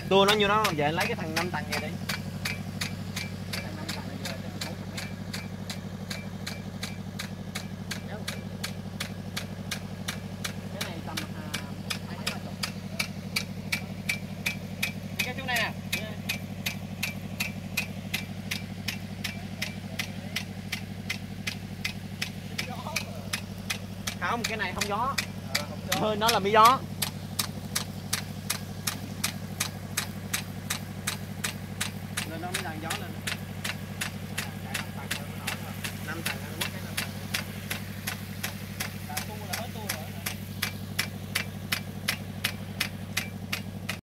Tua nó nhiêu đó, về lấy cái thằng 5 tầng này đi. Cái thằng 5 tầng này về tới 40 mét. Cái này tầm 20-30. Cái chỗ này nè. Không, cái này không gió. Hơi nó là mi gió.